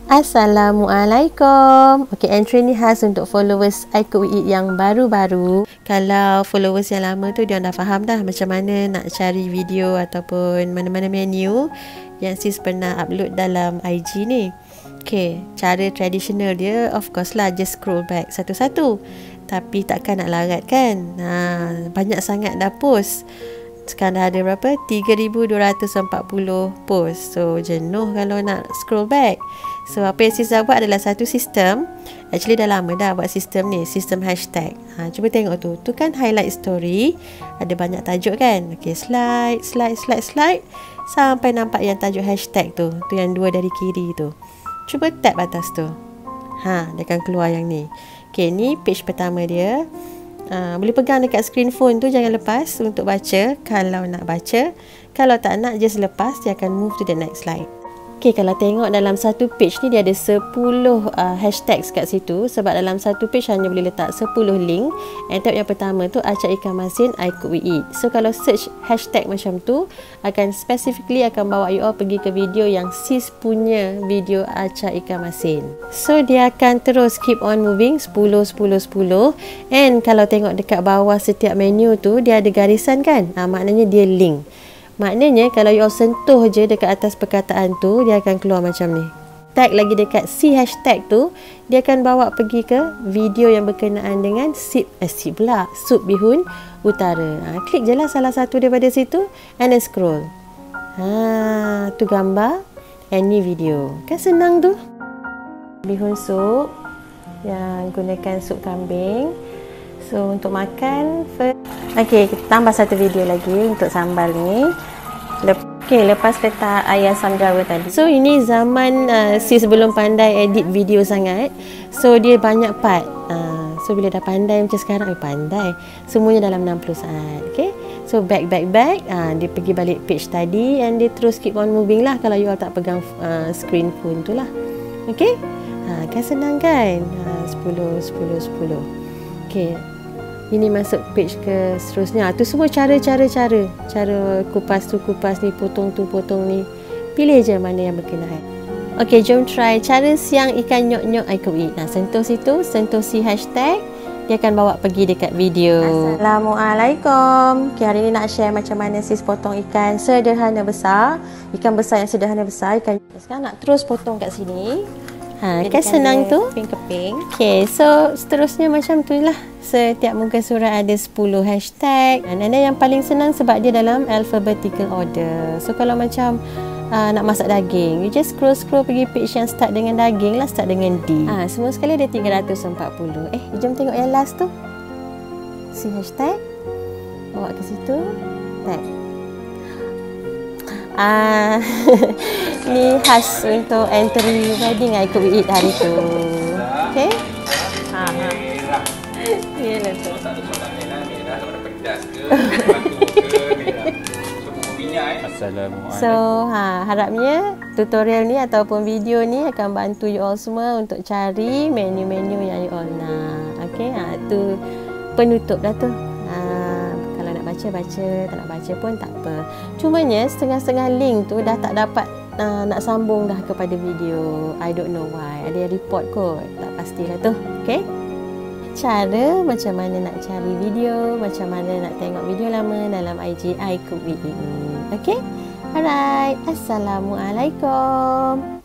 Assalamualaikum. Okey, entry ni khas untuk followers I Cook We Eat yang baru-baru. Kalau followers yang lama tu dia dah faham dah macam mana nak cari video ataupun mana-mana menu yang sis pernah upload dalam IG ni. Okey, cara tradisional dia of course lah just scroll back satu-satu. Tapi takkan nak larat kan? Banyak sangat dah post. Sekarang dah ada berapa? 3,240 post. So jenuh kalau nak scroll back. So apa yang sis dah buat adalah satu sistem. Actually dah lama dah buat sistem ni, sistem hashtag. Cuba tengok tu. Tu kan highlight story. Ada banyak tajuk kan? Okay, slide sampai nampak yang tajuk hashtag tu. Tu yang dua dari kiri tu. Cuba tap atas tu. Dia akan keluar yang ni. Okay, ni page pertama dia. Boleh pegang dekat screen phone tu, jangan lepas untuk baca kalau nak baca. Kalau tak nak, just lepas, dia akan move to the next slide. Okay, kalau tengok dalam satu page ni dia ada 10 hashtags kat situ. Sebab dalam satu page hanya boleh letak 10 link. And tab yang pertama tu acak ikan masin I Cook We Eat. So kalau search hashtag macam tu, akan specifically akan bawa you all pergi ke video yang sis punya video acak ikan masin. So dia akan terus keep on moving 10. And kalau tengok dekat bawah setiap menu tu, dia ada garisan kan? Maknanya dia link. Maknanya kalau you all sentuh je dekat atas perkataan tu, dia akan keluar macam ni. Tag lagi dekat si hashtag tu, dia akan bawa pergi ke video yang berkenaan dengan sup bihun utara. Klik je lah salah satu daripada situ and then scroll. Tu gambar and ni video. Kan senang tu. Bihun sup yang gunakan sup kambing. So untuk makan okey, kita tambah satu video lagi untuk sambal ni. Lepas letak air asam jawa tadi. So ini zaman sis belum pandai edit video sangat. So dia banyak part. So bila dah pandai macam sekarang, pandai. Semuanya dalam 60 saat. Okey. So back. Dia pergi balik page tadi and dia terus keep on moving lah kalau you all tak pegang screen phone tu lah. Okey. Kan senang kan? 10. Okey. Ini masuk page ke seterusnya. Tu semua cara kupas tu kupas ni, potong tu potong ni. Pilih je mana yang berkenaan. Okey, jom try cara siang ikan nyok-nyok I Cook We Eat. Sentuh situ, sentuh si hashtag, dia akan bawa pergi dekat video. Assalamualaikum. Okay, hari ni nak share macam mana sis potong ikan sederhana besar. Ikan besar yang sederhana besar. Sekarang nak terus potong kat sini. Kan senang tu. Keping. Okay, so seterusnya macam tu lah. Setiap muka surat ada 10 hashtag. Dan yang paling senang sebab dia dalam alphabetical order. So kalau macam nak masak daging, you just scroll pergi page yang start dengan daging lah, start dengan D. Semua sekali ada 340. Jom tengok yang last tu. Si hashtag. Bawa ke situ. Tag. Ni khas untuk entry wedding I Cook We Eat hari tu. Okay? Yelah tu. So, harapnya tutorial ni ataupun video ni akan bantu you all semua untuk cari menu-menu yang you all nak. Okay? Tu penutup dah tu. Kalau nak baca, tak nak baca pun tak apa. Cumanya setengah-setengah link tu dah tak dapat nak sambung dah kepada video. I don't know why. Ada yang report kot. Tak pastilah tu. Okay? Cara macam mana nak cari video, macam mana nak tengok video lama dalam IG I Cook We Eat. Okay? Alright. Assalamualaikum.